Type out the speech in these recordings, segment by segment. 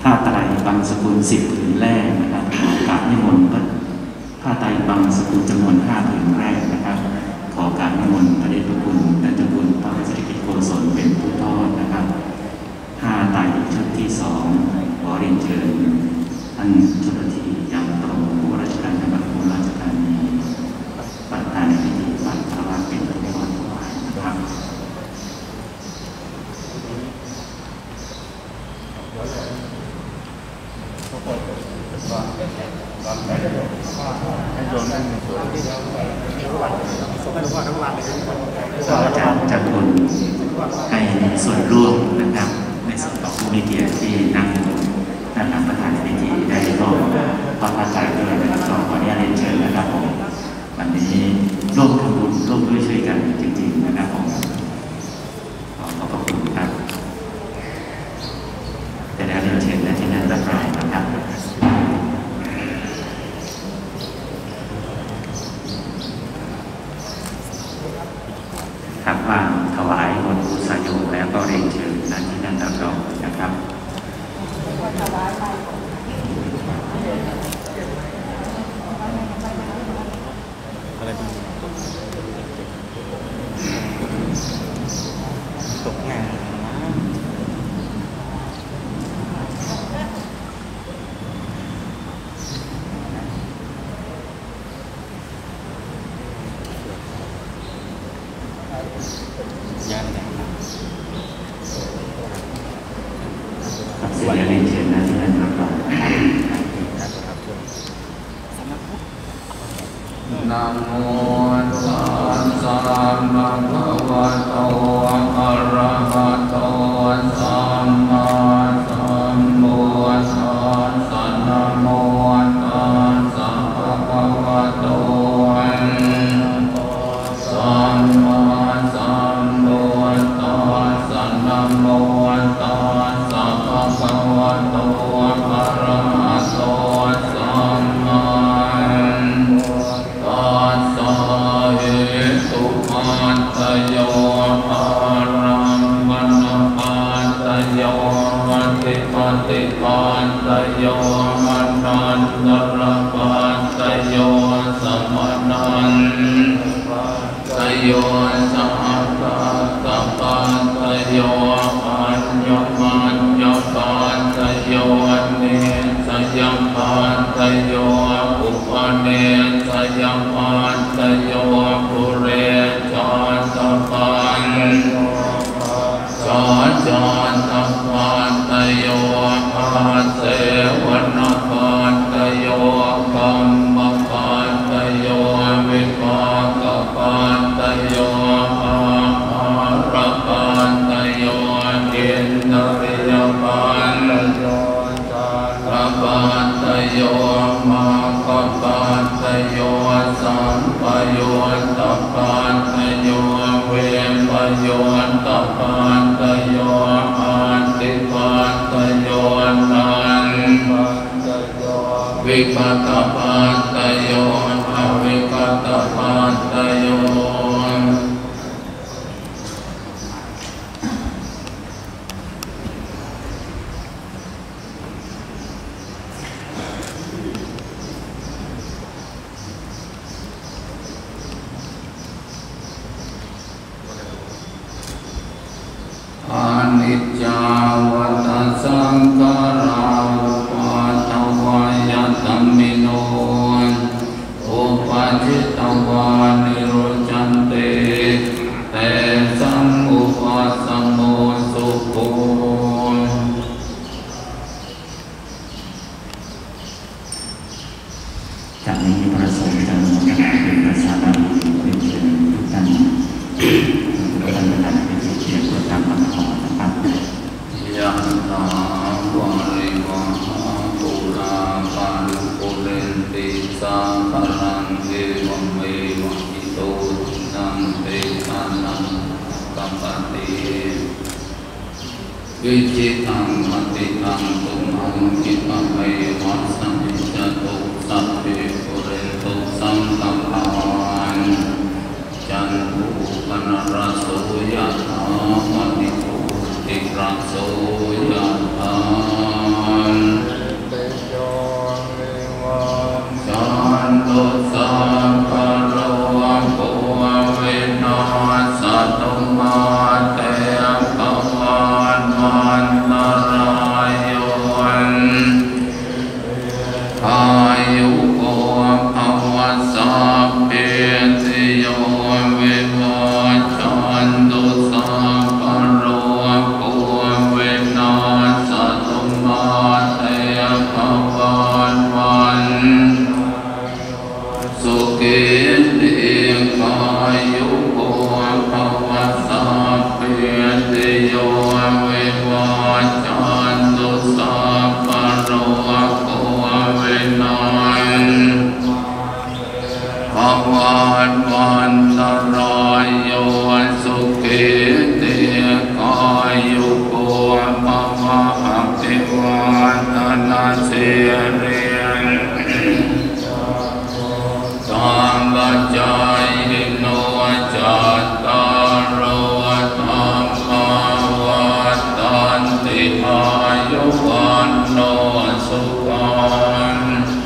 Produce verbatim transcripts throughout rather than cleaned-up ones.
ผ้าไตรบางสกุลสิบผืนแรกนะครับขอกราบนิมนต์ผ้าไตรบางสกุลจำนวนห้าผืนแรกนะครับขอกราบนิมนต์พระเดชพระคุณท่านเจ้าคุณพระเศรษฐกิจโกศลเป็นผู้ทอดนะครับผ้าไตรชุดที่สองขอเรียนเชิญท่านเจ้าหน้าที่ยังตรงผู้ราชการจังหวัดอุบลราชธานีประธานในพิธีปัดพระวาเป็นผู้ทอดถวายนะครับก็อาจารย์จักรพลให้ส่วนร่วมนะครับในส่วนของผู้มีเกียรติที่นั่งนั่งประธานในพิธีได้ร่วมพระอาจารย์ด้วยนะครับก็ขออนุญาตเรียนเชิญนะครับผมวันนี้ร่วมทำบุญร่วมด้วยช่วยกันจริงๆนะครับผมขอขอบคุณครับแต่แล้วเรียนเชิญและที่นั่งรับรองนะครับครับว่างถวายบนอุสายมแล้วก็เรียนเชิญณที่นั่งรับรองนะครับอะไรเป็นตกงานยันครับเสียเรียนเชิญนะที่นั่นรับรองนะโมตัสสะภะคะวะโตอะระหะโตสัมมาสัมพุทธัสสะนะโมตัสสะภะคะวะโตสัมมาสัมพุทธัสสะนะโมตัสสะภะคะวะโตอะระหะโตสัมมาตัสสะเหตุปัจจโยอารัมมณปัจจโยมัตติปฏิปัจจโยมนันตระปัจจโยสมนันตโยสัพพะสัพพันตโยอัญญมัญญปันตโยเนสยัมปันตโยอุปเนสยัมปันตโยปุเรจาตปันจาจาตปันตโยอาเสวนปันตโยกัมมปันตโยวิภากปันตโยอาหารปันตโยอินทริยปันตโยจารปันตโยมาคปันตโยสัมปโยตปันตโยเวปโยตปันตโยอันติปันตโยนันปันตโยวิปัตตปันตโยอวิปัตตปันตโยอนิจจาวัฏสังขาราอุปาทวายตมิโนอุปาจิตวานิโรจันเตเตสังอุปัสสโมสุโขจากนี้ประสงค์จะขณะเป็นภาษาบาลีเรียนเชิญทุกท่านทุกท่านประธานเป็นเกียรติประจำวันของนะครับยะถาวาริวหาปุราปาริปุเรนติสาคารังเอวเมวะอิโตทินังเตชะนังกัปปติวิจิตังมติตังตุมังคิปะเมวะสัมมิจตุสัพเพปุเรนตุสังฆปานจันโทปนรสโสยะถามณิโกติระโสยะถาภิวาทนาสิริธรรมจายโนจัตตารโอธรรมวัฏันติอายุวันโนสุขัง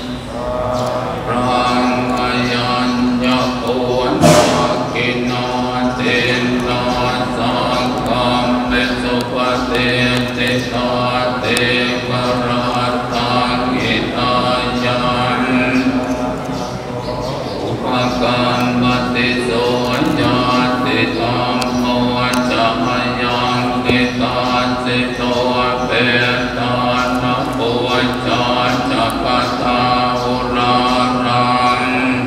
รังอายัญญะโกนาคินาเตนะสังฆัมเมสุปเตติตาเตกราตังอิตายังอุปกรรมติโสญาติธรรมโมจะยังกิตาสิโตเปตานโพจาจักตาอุรารัง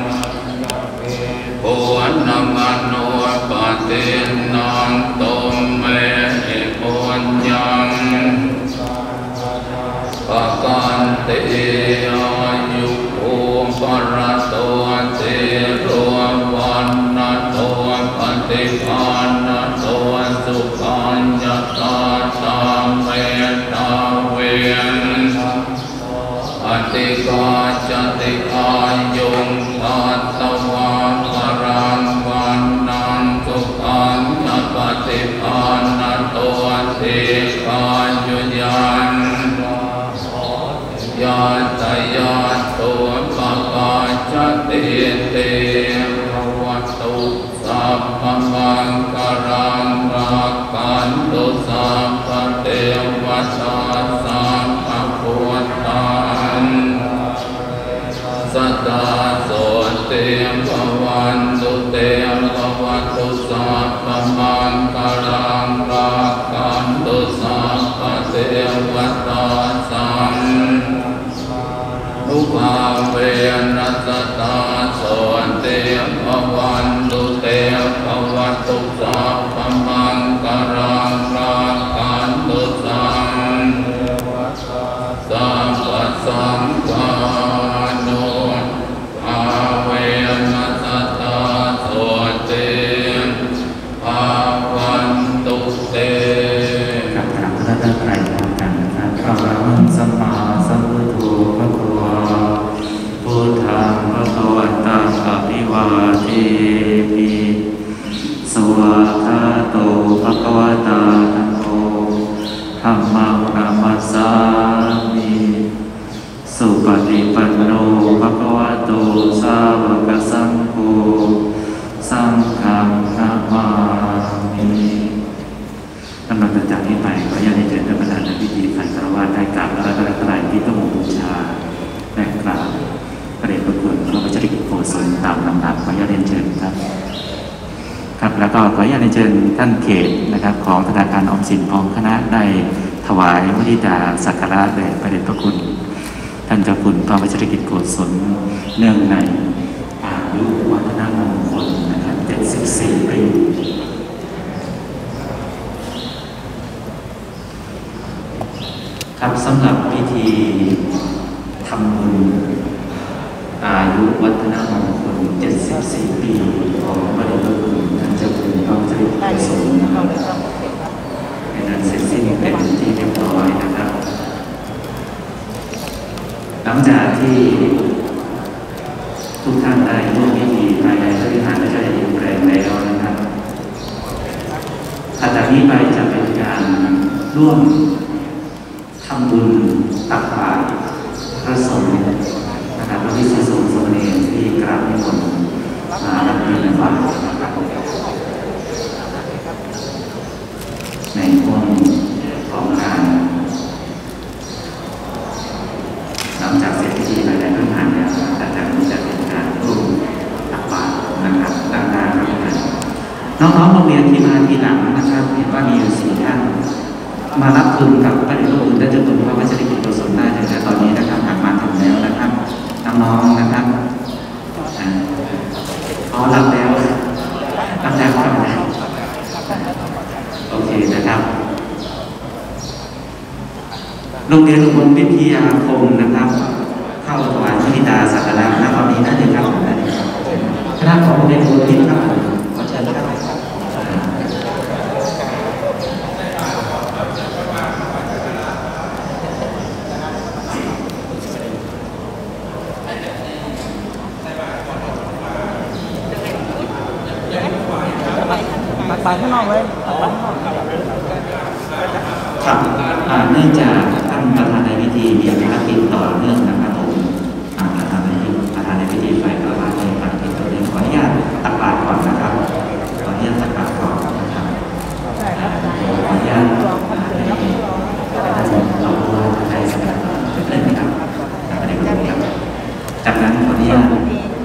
โพนมโนปฏินังตมเมหิปุญญังปะกันติอายุโภปรโตเตโรวันนะโตปฏิภาณโตสุขัญญาตาตามเมตาเวนอติกาจติอายุงตัตตวาคารังวันนังสุขัญญาปฏิภาณโตเตกายุยันยาตยาโตปะปาจติเตภวัตุสัพพมังคารังรักขันตุสัพพเทวตาสัพพพุทธาสัตตาโสเตภวันตุเตภวัตุสัพพมังคารังรักขันตุสัพพเทวตาสัพอุปาเวนัสตาโสเตภวันตุเตภวัตุสัพพมังคารังรักขันตุสัพสัพพสังฆานุภาเวนัสตาโสเตภวันตุเตกับพระพุทธเจ้าไตรพร้อมกันนะครับอะระหังสัมมาสัมพุทโธภะคะวาพุทธังภะคะวันตังอะภิวาเทมิสวากขาโตภะคะวะตาธัมโมธัมมังนะมัสสามิสุปฏิปันโนภะคะวะโตสาวกสังโฆสังฆังนะมามิลำดับจากนี้ไปขออนุญาตให้เชิญท่านประธานในพิธีขันธ์คารวะได้กราบและรัตนที่ต้องบูชาและกราบพระเดชพระคุณพระวชิรกิจโกศลตามลำดับขออนุญาตเรียนเชิญครับครับแล้วก็ขออนุญาตเรียนเชิญท่านเขตนะครับของธนาคารออมสินพร้อมคณะได้ถวายมุทิตาสักการะแด่พระเดชพระคุณท่านเจ้าคุณพระวชิรกิจโกศลเนื่องในอายุวัฒนมงคลนะครับเจ็ดสิบสี่ปีครับสำหรับพิธีทำบุญอายุวัฒนมงคลเจ็ดสิบสี่ปีของพระเดชพระคุณท่านเจ้าคุณพระวชิรกิจโกศลเป็นอันเสร็จสิ้นเป็นที่เรียบร้อยนะครับหลังจากที่ทุกท่านได้ร่วมพิธีภายในพระวิหารราชยิมแรงแล้วนะครับถัดจากนี้ไปจะเป็นการร่วมทำบุญตักบาตรพระสงฆ์นะครับพระภิกษุสงฆ์สามเณรที่กราบนิมนต์มารับบิณฑบาตในช่วงของงานหลังจากเสร็จพิธีภายในพระวิหารแล้วถัดจากนี้จะเป็นการร่วมตักบาตรนะครับด้านหน้าพระวิหารน้องๆโรงเรียนที่มาทีหลังนะครับเห็นว่ามีอยู่สี่ท่านมารับทุนกับพระเดชพระคุณท่านเจ้าคุณพระวชิรกิจโกศลได้ในตอนนี้นะครับหากมาถึงแล้วนะครับน้องๆนะครับอ๋อรับแล้วรับแล้วครับโอเคนะครับโรงเรียนอุบลวิทยาคมนะครับเข้าถวายมุทิตาสักการะณตอนนี้ได้เลยครับได้เลยครับคณะของโรงเรียนอุบลวิทยาคมขอเชิญครับบาตรข้างนอกไว้ตักบาตรข้างนอกครับเนื่องจากท่านประธานในพิธีมีภารกิจต่อเนื่องนะครับผมประธานในประธานในพิธีฝ่ายประธานในภารกิจตัวเองขออนุญาตตักบาตรก่อนนะครับขออนุญาตตักบาตรก่อนนะครับขออนุญาตเราได้สักเล่นนะครับจากนั้นขออนุญาต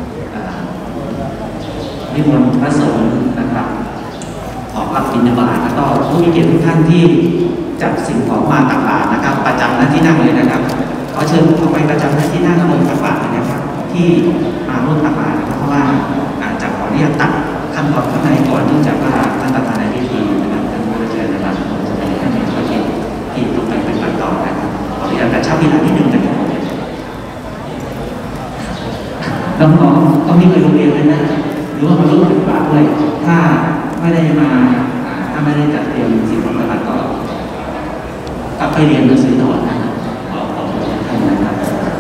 นิมนต์พระสงฆ์นะครับขอรับบิณฑบาตแล้วก็ผู้มีเกียรติทุกท่านที่จัดสิ่งของมาตักบาตรนะครับประจำหน้าที่นั่งเลยนะครับขอเชิญเข้าไปประจำหน้าที่นั่งบนตักบาตรนะครับที่มาร่วมตักบาตรนะครับเพราะว่าอาจจะขออนุญาตตัดขั้นตอนข้างในก่อนเนื่องจากว่าท่านประธานในพิธีนะครับท่านผู้เชิญนะครับผมจะให้ท่านมีภารกิจที่ต้องไปปฏิบัติต่อนะครับขออนุญาตกระชับเวลานิดนึงนะครับน้องๆต้องมีไปโรงเรียนเลยนะหรือว่ามาร่วมปฏิบัติด้วยถ้าไม่ได้มาถ้าไม่ได้จัดเตรียมสิ่งของปฏิบัติก็กลับไปเรียนหนังสือต่อนะขอขอบคุณท่านนะครับ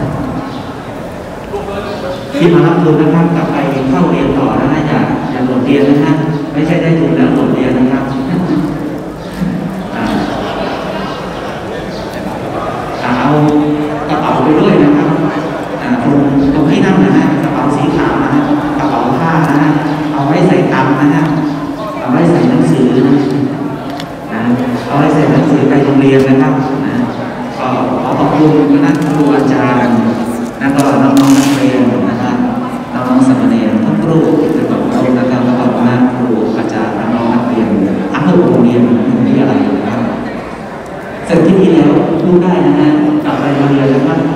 ที่มารับทุนนะครับกลับไปเข้าเรียนต่อนะอย่าอย่าหลดเรียนนะฮะไม่ใช่ได้ทุนแล้วหลดเรียนนะครับเอากระเป๋าไปด้วยนะครับตรงตรงที่นั่งนะฮะกระเป๋าสีขาวนะฮะกระเป๋าผ้านะฮะเอาไว้ใส่ตังค์นะฮะเอาไว้ใส่หนังสือนะเอาไว้ใส่หนังสือไปโรงเรียนนะครับนะก็ขอขอบคุณคณะครูอาจารย์แล้วก็น้องๆนักเรียนนะครับน้องๆสามเณรทุกรูปที่ประกอบนะครับแล้วก็คณะครูอาจารย์น้องๆนักเรียนทั้งโรงเรียนวิทยาลัยนะครับเสร็จที่นี้แล้วพูดได้นะฮะกลับไปโรงเรียนแล้วครับ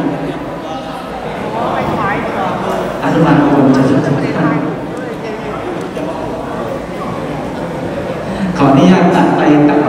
อาจารย์คงจะช่วยขออนุญาตตัดไปตัด